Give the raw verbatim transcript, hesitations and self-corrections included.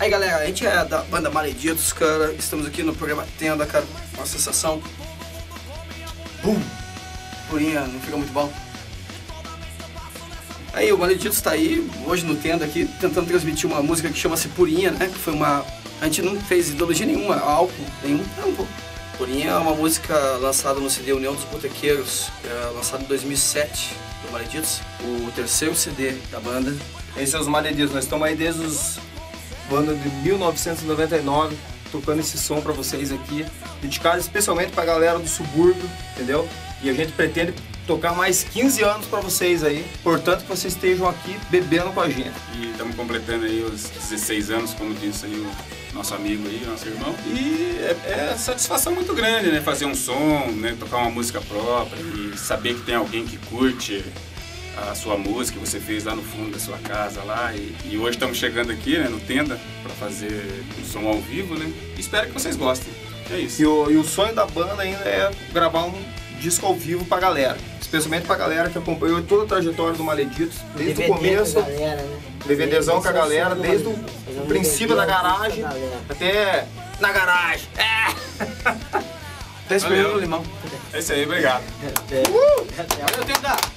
Aí galera, a gente é da banda Maleditos, cara. Estamos aqui no programa Tenda, cara. Uma sensação. Bum! Purinha, não fica muito bom? Aí o Maleditos tá aí, hoje no Tenda aqui, tentando transmitir uma música que chama-se Purinha, né? Que foi uma... A gente não fez ideologia nenhuma, álcool nenhum. Não, pô. Purinha é uma música lançada no C D União dos Botequeiros, é, lançado em dois mil e sete, do Maleditos. O terceiro C D da banda. Esses são os Maleditos, nós estamos aí desde os... banda de mil novecentos e noventa e nove, tocando esse som pra vocês aqui, dedicado especialmente pra galera do subúrbio, entendeu? E a gente pretende tocar mais quinze anos pra vocês aí, portanto que vocês estejam aqui bebendo com a gente. E estamos completando aí os dezesseis anos, como disse aí o nosso amigo aí, nosso irmão. E é, é satisfação muito grande, né? Fazer um som, né? Tocar uma música própria e saber que tem alguém que curte a sua música que você fez lá no fundo da sua casa lá, e, e hoje estamos chegando aqui, né, no Tenda para fazer um som ao vivo, né? Espero que vocês gostem. É isso. E o, e o sonho da banda ainda é gravar um disco ao vivo pra galera, especialmente pra galera que acompanhou toda a trajetória do Maleditos, desde D V D o começo, com a galera, né? DVDzão com a galera, desde o, o princípio da garagem até na garagem. É. Dez minutos no limão. É isso aí, obrigado. Uh! Valeu, Tenda!